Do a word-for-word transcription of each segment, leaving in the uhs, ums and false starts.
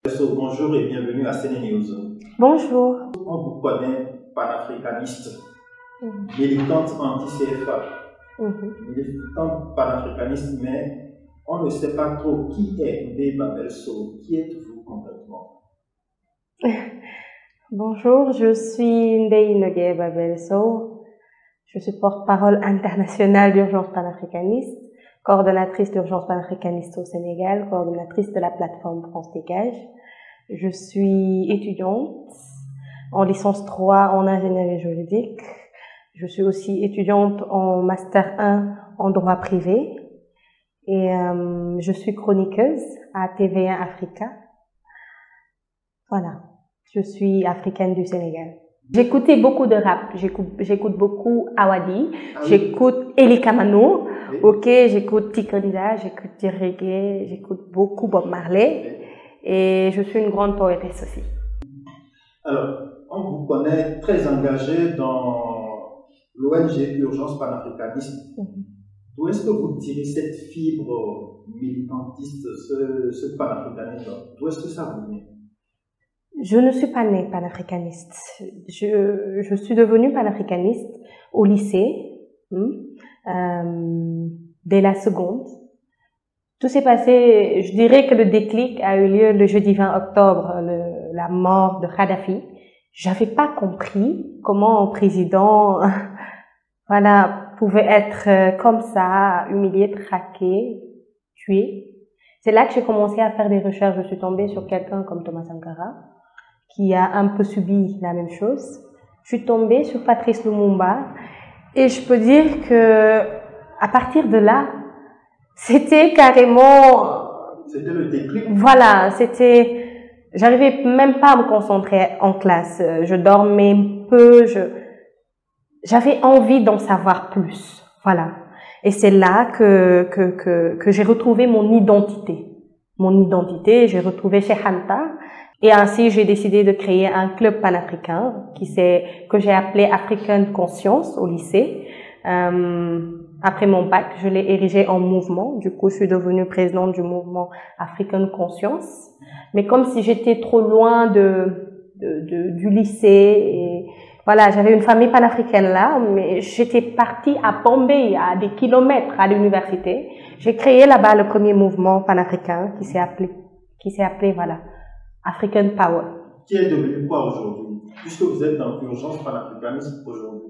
Bonjour et bienvenue à Sénénews. Bonjour. On vous connaît panafricaniste, mmh. militante anti-C F A, mmh. militante panafricaniste, mais on ne sait pas trop qui est Ndeye Babel Sow. Qui êtes-vous complètement? Bonjour, je suis Ndeye Babel Sow. Je suis porte-parole internationale d'Urgence panafricaniste, coordonnatrice d'Urgence panafricaniste au Sénégal, coordonnatrice de la plateforme France Dégage. Je suis étudiante en licence trois en ingénierie juridique. Je suis aussi étudiante en master un en droit privé. Et euh, je suis chroniqueuse à T V un Africa. Voilà, je suis africaine du Sénégal. J'écoutais beaucoup de rap, j'écoute beaucoup Awadi, ah oui. j'écoute Eli Kamano, oui. ok, j'écoute Tikonda, j'écoute du reggae, j'écoute beaucoup Bob Marley oui. et je suis une grande poétesse aussi. Alors, on vous connaît très engagé dans l'O N G Urgence panafricaniste. Mm-hmm. D'où est-ce que vous tirez cette fibre militantiste, ce, ce panafricanisme? D'où est-ce que ça vous vient? Je ne suis pas née panafricaniste. Je, je suis devenue panafricaniste au lycée, euh, dès la seconde. Tout s'est passé, je dirais que le déclic a eu lieu le jeudi vingt octobre, le, la mort de Kadhafi. J'avais pas compris comment un président, voilà, pouvait être comme ça, humilié, traqué, tué. C'est là que j'ai commencé à faire des recherches. Je suis tombée sur quelqu'un comme Thomas Sankara, qui a un peu subi la même chose. Je suis tombée sur Patrice Lumumba et je peux dire que à partir de là, c'était carrément... C'était le déclic. Voilà, c'était... J'arrivais même pas à me concentrer en classe. Je dormais peu, je... J'avais envie d'en savoir plus. Voilà. Et c'est là que, que, que, que j'ai retrouvé mon identité. Mon identité, j'ai retrouvé Cheikh Anta. Et ainsi, j'ai décidé de créer un club panafricain qui s'est, que j'ai appelé African Conscience au lycée. Euh, après mon bac, je l'ai érigé en mouvement. Du coup, je suis devenue présidente du mouvement African Conscience. Mais comme si j'étais trop loin de, de, de du lycée et voilà, j'avais une famille panafricaine là, mais j'étais partie à Bombay, à des kilomètres à l'université. J'ai créé là-bas le premier mouvement panafricain qui s'est appelé, qui s'est appelé, voilà, African Power. Qui est devenu quoi aujourd'hui? Puisque vous êtes dans l'urgence panafricaniste aujourd'hui.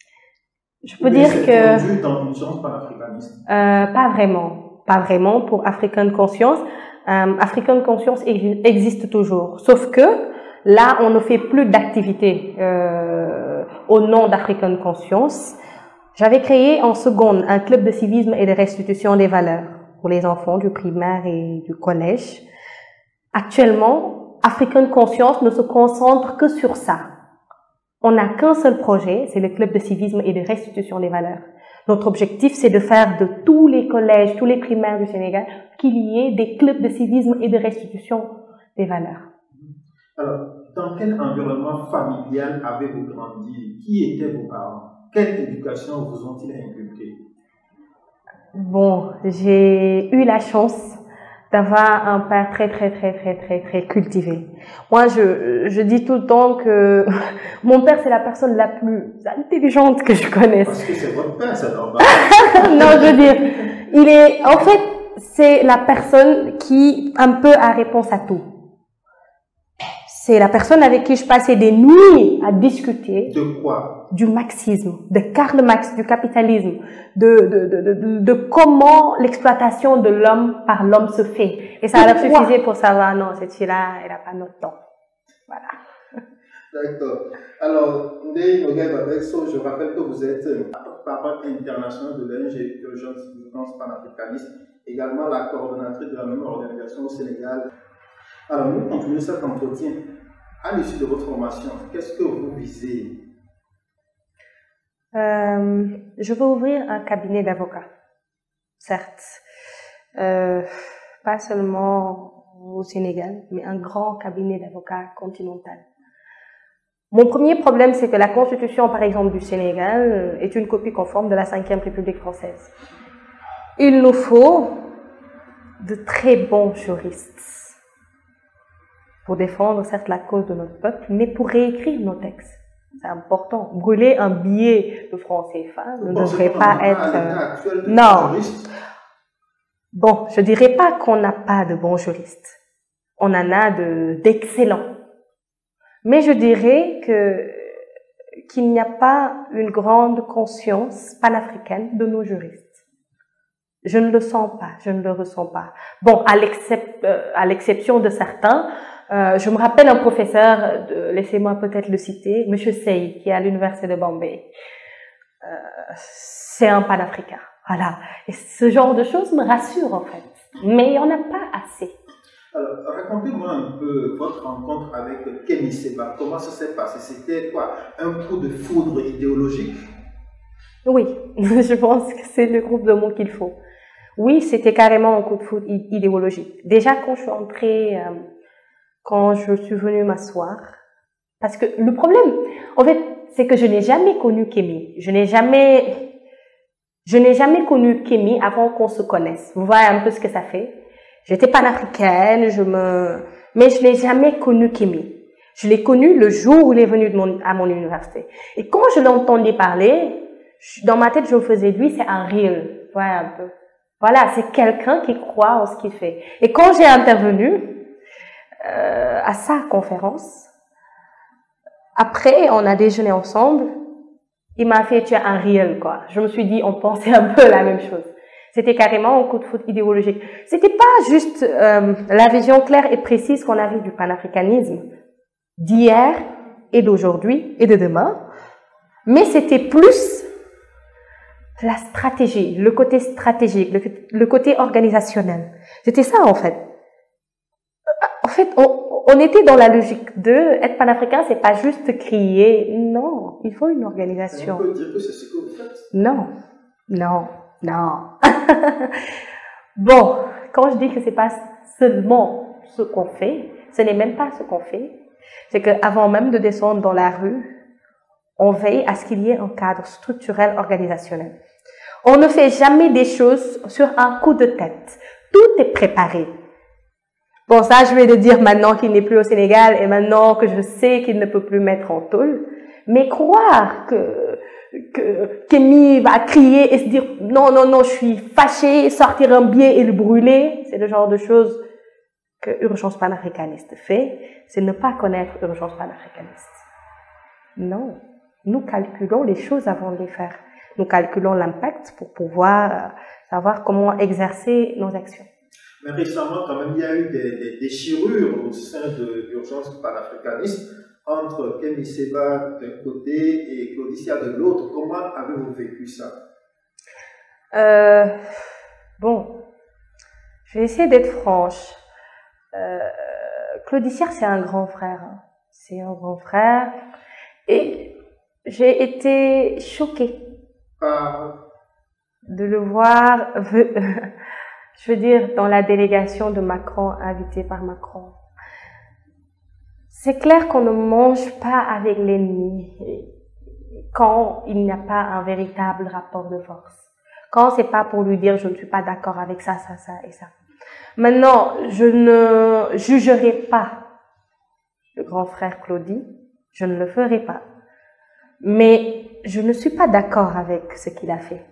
Je peux dire que... dans l'urgence panafricaniste? Euh, pas vraiment. Pas vraiment pour African Conscience. Euh, African Conscience existe toujours. Sauf que là, on ne fait plus d'activités euh, au nom d'African Conscience. J'avais créé en seconde un club de civisme et de restitution des valeurs pour les enfants du primaire et du collège. Actuellement, African Conscience ne se concentre que sur ça. On n'a qu'un seul projet, c'est le club de civisme et de restitution des valeurs. Notre objectif, c'est de faire de tous les collèges, tous les primaires du Sénégal, qu'il y ait des clubs de civisme et de restitution des valeurs. Alors, dans quel environnement familial avez-vous grandi? Qui étaient vos parents? Quelle éducation vous ont-ils inculqué? Bon, j'ai eu la chance d'avoir un père très très très très très très cultivé. Moi, je je dis tout le temps que mon père c'est la personne la plus intelligente que je connaisse. Parce que c'est votre père, c'est normal. Non, je veux dire, il est en fait c'est la personne qui un peu a réponse à tout. C'est la personne avec qui je passais des nuits à discuter. De quoi? Du marxisme, de Karl Marx, du capitalisme, de, de, de, de, de comment l'exploitation de l'homme par l'homme se fait. Et ça leur suffisait pour savoir, non, cette fille-là, elle n'a pas notre temps. Voilà. D'accord. Alors, Ndeye Babel Sow, je rappelle que vous êtes porte-parole internationale de l'O N G Urgence panafricaniste, également la coordonnatrice de la même organisation au Sénégal. Alors, nous continuons cet entretien. À l'issue de votre formation, qu'est-ce que vous visez? euh, Je veux ouvrir un cabinet d'avocats, certes. Euh, pas seulement au Sénégal, mais un grand cabinet d'avocats continental. Mon premier problème, c'est que la constitution, par exemple, du Sénégal est une copie conforme de la cinquième République française. Il nous faut de très bons juristes. pour défendre certes la cause de notre peuple, mais pour réécrire nos textes. C'est important. Brûler un billet de francs C F A ne devrait pas être... Non. Bon, je dirais pas qu'on n'a pas de bons juristes. On en a de d'excellents. Mais je dirais que qu'il n'y a pas une grande conscience panafricaine de nos juristes. Je ne le sens pas, je ne le ressens pas. Bon, à l'exception de certains, euh, je me rappelle un professeur, de, laissez-moi peut-être le citer, Monsieur Sey, qui est à l'université de Bombay. Euh, c'est un panafricain, voilà. Et ce genre de choses me rassure en fait. Mais il n'y en a pas assez. Alors, racontez-moi un peu votre rencontre avec Kémy Séba. Comment ça s'est passé? C'était quoi? Un coup de foudre idéologique? Oui, je pense que c'est le groupe de mots qu'il faut. Oui, c'était carrément un coup de foudre idéologique. Déjà, quand je suis entrée, euh, quand je suis venue m'asseoir, parce que le problème, en fait, c'est que je n'ai jamais connu Kémy. Je n'ai jamais, je n'ai jamais connu Kémy avant qu'on se connaisse. Vous voyez un peu ce que ça fait? J'étais panafricaine, je me, mais je n'ai jamais connu Kémy. Je l'ai connu le jour où il est venu de mon, à mon université. Et quand je l'entendais parler, dans ma tête, je me faisais de lui, c'est un real. Vous voyez un peu? Voilà, c'est quelqu'un qui croit en ce qu'il fait. Et quand j'ai intervenu euh, à sa conférence, après, on a déjeuné ensemble, il m'a fait, tu es un real, quoi. Je me suis dit, on pensait un peu la même chose. C'était carrément un coup de foudre idéologique. C'était pas juste euh, la vision claire et précise qu'on avait du panafricanisme d'hier et d'aujourd'hui et de demain, mais c'était plus la stratégie, le côté stratégique, le, le côté organisationnel. C'était ça en fait. En fait, on, on était dans la logique de être panafricain, c'est pas juste crier. Non, il faut une organisation. On peut dire que c'est ce que vous faites. Non, non. Non. Bon, quand je dis que c'est pas seulement ce qu'on fait, ce n'est même pas ce qu'on fait. C'est qu'avant même de descendre dans la rue, on veille à ce qu'il y ait un cadre structurel organisationnel. On ne fait jamais des choses sur un coup de tête. Tout est préparé. Bon, ça, je vais le dire maintenant qu'il n'est plus au Sénégal et maintenant que je sais qu'il ne peut plus mettre en tôle. Mais croire que que Kémy va crier et se dire non, non, non, je suis fâché, sortir un billet et le brûler, c'est le genre de choses que Urgence panafricaniste fait, c'est ne pas connaître Urgence panafricaniste. Non, nous calculons les choses avant de les faire. Nous calculons l'impact pour pouvoir euh, savoir comment exercer nos actions. Mais récemment, quand même, il y a eu des, des déchirures au sein de l'Urgence panafricaniste entre Kémy Séba d'un côté et Claudicia de l'autre. Comment avez-vous vécu ça? euh, Bon, je vais essayer d'être franche. Euh, Claudicia, c'est un grand frère. C'est un grand frère. Et j'ai été choquée Par... de le voir, je veux dire, dans la délégation de Macron, invité par Macron. C'est clair qu'on ne mange pas avec l'ennemi quand il n'y a pas un véritable rapport de force. Quand c'est pas pour lui dire je ne suis pas d'accord avec ça, ça, ça et ça. Maintenant, je ne jugerai pas le grand frère Claudie, je ne le ferai pas. Mais je ne suis pas d'accord avec ce qu'il a fait.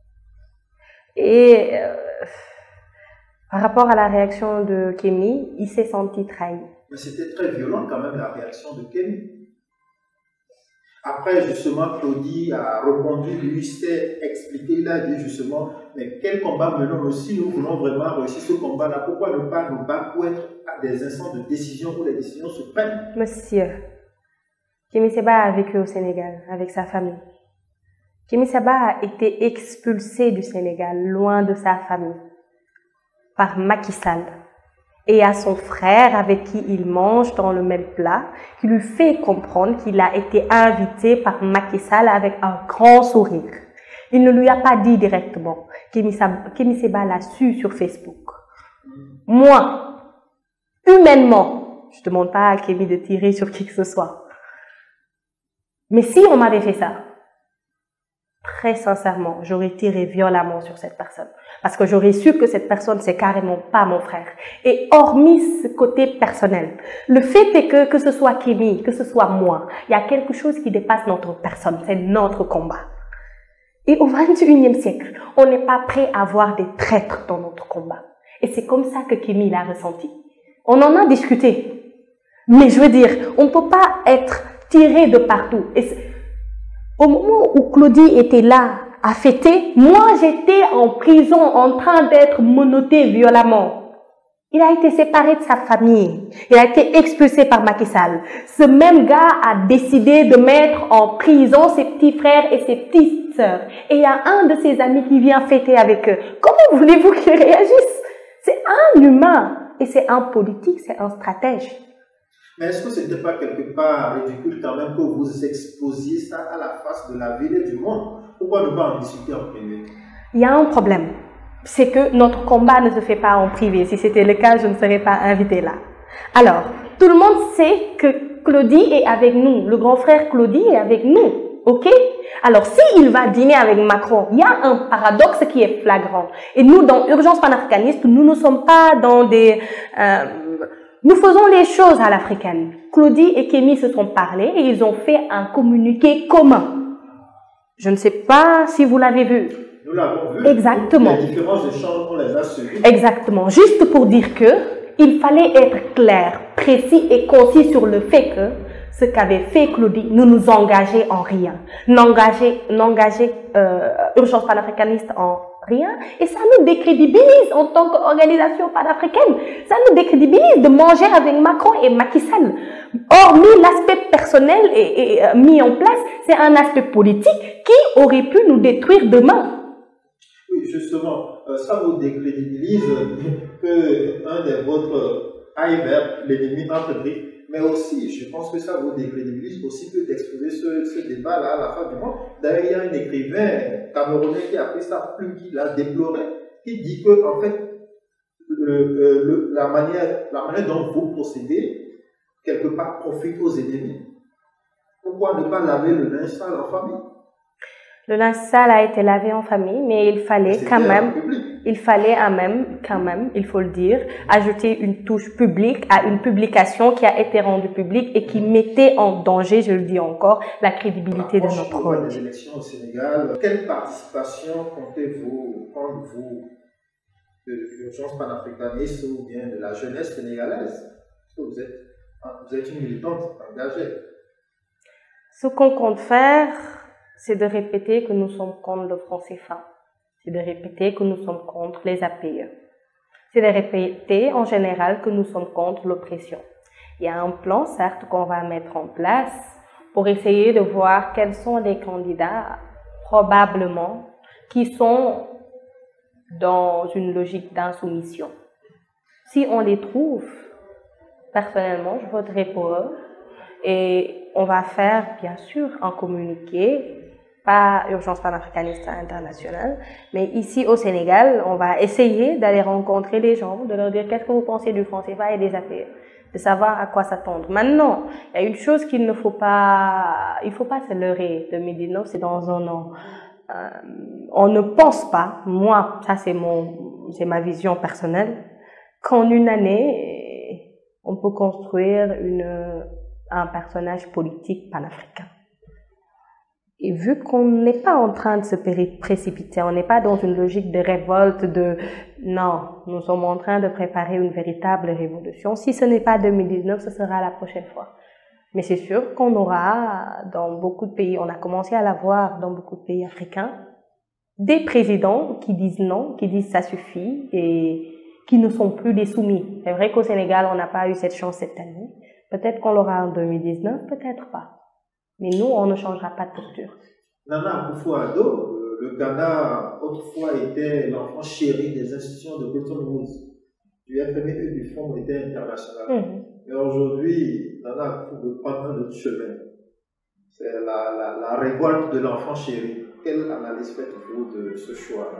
Et euh, par rapport à la réaction de Kémy, il s'est senti trahi. Mais c'était très violent quand même la réaction de Kémy. Après, justement, Claudie a répondu, lui s'est expliqué, il a dit justement, mais quel combat menons-nous si nous voulons vraiment réussir ce combat-là? Pourquoi ne pas nous battre pour être à des instants de décision où les décisions se prennent? Monsieur, Kémy Séba a vécu au Sénégal avec sa famille. Kémy Séba a été expulsé du Sénégal, loin de sa famille, par Macky Sall. Et à son frère avec qui il mange dans le même plat, qui lui fait comprendre qu'il a été invité par Macky Sall avec un grand sourire. Il ne lui a pas dit directement. Kémy Séba l'a su sur Facebook. Moi, humainement, je ne demande pas à Kémy de tirer sur qui que ce soit. Mais si on m'avait fait ça, très sincèrement, j'aurais tiré violemment sur cette personne. Parce que j'aurais su que cette personne, c'est carrément pas mon frère. Et hormis ce côté personnel, le fait est que, que ce soit Kémy, que ce soit moi, il y a quelque chose qui dépasse notre personne, c'est notre combat. Et au vingt et unième siècle, on n'est pas prêt à voir des traîtres dans notre combat. Et c'est comme ça que Kémy l'a ressenti. On en a discuté. Mais je veux dire, on ne peut pas être tiré de partout. Et au moment où Claudie était là, à fêter, moi j'étais en prison en train d'être menottée violemment. Il a été séparé de sa famille. Il a été expulsé par Macky Sall. Ce même gars a décidé de mettre en prison ses petits frères et ses petites sœurs. Et il y a un de ses amis qui vient fêter avec eux. Comment voulez-vous qu'il réagisse? C'est un humain. Et c'est un politique, c'est un stratège. Mais est-ce que ce n'était pas quelque part ridicule quand même que vous exposiez ça à la face de la ville et du monde? Pourquoi ne pas en discuter en privé? Il y a un problème. C'est que notre combat ne se fait pas en privé. Si c'était le cas, je ne serais pas invitée là. Alors, tout le monde sait que Claudie est avec nous. Le grand frère Claudie est avec nous. Ok? Alors, s'il va dîner avec Macron, il y a un paradoxe qui est flagrant. Et nous, dans Urgence panafricaniste, nous ne sommes pas dans des... Euh, nous faisons les choses à l'africaine. Claudie et Kémy se sont parlé et ils ont fait un communiqué commun. Je ne sais pas si vous l'avez vu. Nous l'avons vu. Exactement. Les différents échanges, on les a suivis. Exactement. Juste pour dire que il fallait être clair, précis et concis sur le fait que ce qu'avait fait Claudie ne nous engageait en rien. N'engageait, n'engageait euh, Urgence panafricaniste en rien. Et ça nous décrédibilise en tant qu'organisation panafricaine. Ça nous décrédibilise de manger avec Macron et Macky Sall. Hormis l'aspect personnel et, et euh, mis en place, c'est un aspect politique qui aurait pu nous détruire demain. Oui, justement, euh, ça vous décrédibilise que un des vôtres aille vers l'ennemi entre griffes. Mais aussi, je pense que ça vous décrédibilise aussi que d'exposer ce, ce débat-là à la fin du mois. D'ailleurs, il y a un écrivain camerounais qui a pris sa plume, qui l'a déploré, qui dit que, en fait, le, le, la, manière, la manière dont vous procédez, quelque part, profite aux ennemis. Pourquoi ne pas laver le linge sale en famille? Le linge sale a été lavé en famille, mais il fallait quand même, il fallait quand même, quand même, il faut le dire, ajouter une touche publique à une publication qui a été rendue publique et qui mettait en danger, je le dis encore, la crédibilité de notre rôle. Les élections au Sénégal, quelle participation comptez-vous, comptez-vous de l'Urgence panafricaniste ou bien de la jeunesse sénégalaise? Parce que vous êtes, vous êtes une militante engagée. Ce qu'on compte faire, c'est de répéter que nous sommes contre le franc C F A. C'est de répéter que nous sommes contre les A P E. C'est de répéter en général que nous sommes contre l'oppression. Il y a un plan, certes, qu'on va mettre en place pour essayer de voir quels sont les candidats, probablement, qui sont dans une logique d'insoumission. Si on les trouve, personnellement, je voterai pour eux. Et on va faire, bien sûr, un communiqué, pas Urgence panafricaniste internationale, mais ici au Sénégal, on va essayer d'aller rencontrer les gens, de leur dire qu'est-ce que vous pensez du franc C F A et des A P E, de savoir à quoi s'attendre. Maintenant, il y a une chose qu'il ne faut pas, il faut pas se leurrer. deux mille dix-neuf, c'est dans un an. Euh, on ne pense pas, moi, ça c'est mon, c'est ma vision personnelle, qu'en une année, on peut construire une, un personnage politique panafricain. Et vu qu'on n'est pas en train de se précipiter, on n'est pas dans une logique de révolte, de non, nous sommes en train de préparer une véritable révolution. Si ce n'est pas deux mille dix-neuf, ce sera la prochaine fois. Mais c'est sûr qu'on aura dans beaucoup de pays, on a commencé à l'avoir dans beaucoup de pays africains, des présidents qui disent non, qui disent ça suffit et qui ne sont plus des soumis. C'est vrai qu'au Sénégal, on n'a pas eu cette chance cette année. Peut-être qu'on l'aura en deux mille dix-neuf, peut-être pas. Mais nous, on ne changera pas de posture. Nana Akufo-Addo, le Ghana, autrefois, était l'enfant chéri des institutions de Bretton Woods, du F M E, du Fonds monétaire international. Mmh. Mais aujourd'hui, Nana Akufo veut prendre un autre chemin. C'est la, la, la révolte de l'enfant chéri. Quelle analyse faites-vous de ce choix-là?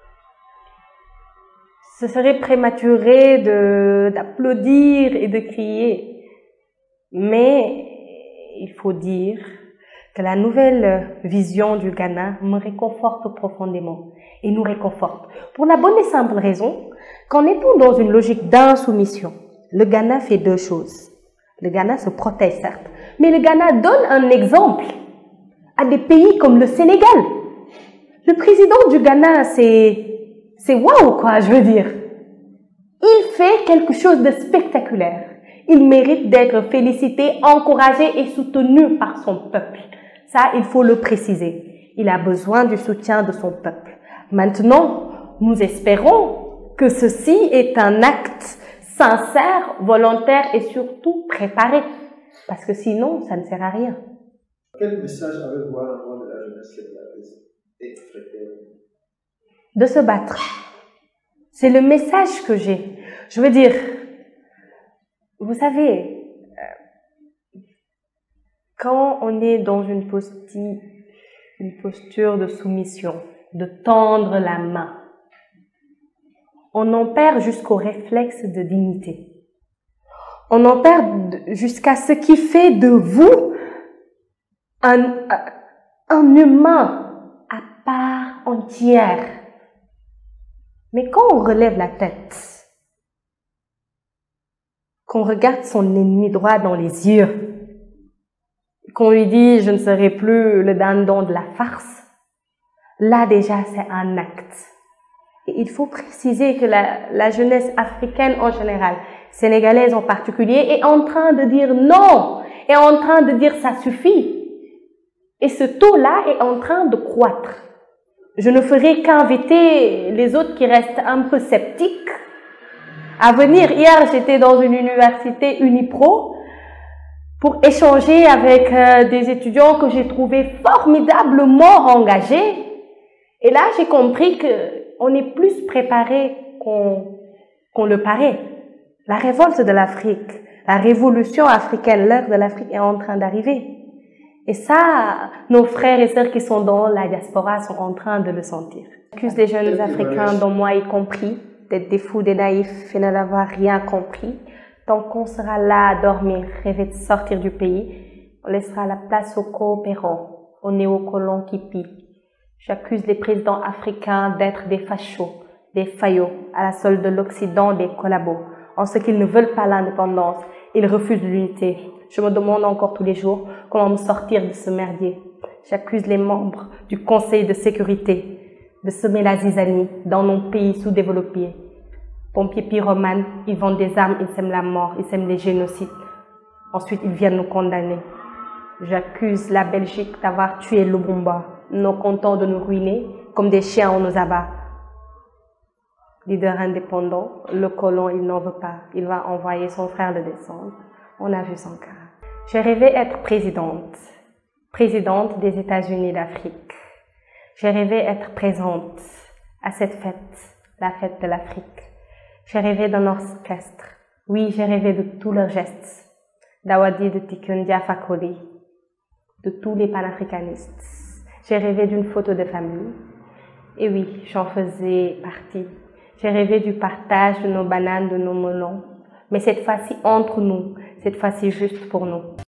Ce serait prématuré de, d'applaudir et de crier. Mais il faut dire que la nouvelle vision du Ghana me réconforte profondément et nous réconforte. Pour la bonne et simple raison qu'en étant dans une logique d'insoumission, le Ghana fait deux choses. Le Ghana se protège certes, mais le Ghana donne un exemple à des pays comme le Sénégal. Le président du Ghana, c'est, c'est waouh quoi, je veux dire. Il fait quelque chose de spectaculaire. Il mérite d'être félicité, encouragé et soutenu par son peuple. Ça, il faut le préciser. Il a besoin du soutien de son peuple. Maintenant, nous espérons que ceci est un acte sincère, volontaire et surtout préparé. Parce que sinon, ça ne sert à rien. Quel message avez-vous à l'endroit de la jeunesse sénégalaise et africaine? De se battre. C'est le message que j'ai. Je veux dire, vous savez, quand on est dans une posture, une posture de soumission, de tendre la main, on en perd jusqu'au réflexe de dignité. On en perd jusqu'à ce qui fait de vous un, un humain à part entière. Mais quand on relève la tête, qu'on regarde son ennemi droit dans les yeux, qu'on lui dit « je ne serai plus le dindon de la farce », là déjà c'est un acte. Et il faut préciser que la, la jeunesse africaine en général, sénégalaise en particulier, est en train de dire non, est en train de dire ça suffit. Et ce taux-là est en train de croître. Je ne ferai qu'inviter les autres qui restent un peu sceptiques à venir. Hier, j'étais dans une université Unipro pour échanger avec euh, des étudiants que j'ai trouvés formidablement engagés. Et là, j'ai compris qu'on est plus préparé qu'on qu'on le paraît. La révolte de l'Afrique, la révolution africaine, l'heure de l'Afrique est en train d'arriver. Et ça, nos frères et sœurs qui sont dans la diaspora sont en train de le sentir. J'accuse les jeunes Africains, dont moi y compris, d'être des fous, des naïfs et de n'avoir rien compris. Tant qu'on sera là à dormir, rêver de sortir du pays, on laissera la place aux coopérants, aux néocolons qui pillent. J'accuse les présidents africains d'être des fachos, des faillots, à la solde de l'Occident, des collabos. En ce qu'ils ne veulent pas l'indépendance, ils refusent l'unité. Je me demande encore tous les jours comment me sortir de ce merdier. J'accuse les membres du Conseil de sécurité de semer la zizanie dans nos pays sous-développés. Pompiers pyromanes, ils vendent des armes, ils sèment la mort, ils sèment les génocides. Ensuite, ils viennent nous condamner. J'accuse la Belgique d'avoir tué Lubumba. Nous comptons de nous ruiner, comme des chiens on nous abat. Leader indépendant, le colon, il n'en veut pas. Il va envoyer son frère le descendre. On a vu son cas. J'ai rêvé être présidente, présidente des États-Unis d'Afrique. J'ai rêvé être présente à cette fête, la fête de l'Afrique. J'ai rêvé d'un orchestre. Oui, j'ai rêvé de tous leurs gestes. Dawadi de Tikundia Fakoli, de tous les panafricanistes. J'ai rêvé d'une photo de famille. Et oui, j'en faisais partie. J'ai rêvé du partage de nos bananes, de nos melons. Mais cette fois-ci entre nous, cette fois-ci juste pour nous.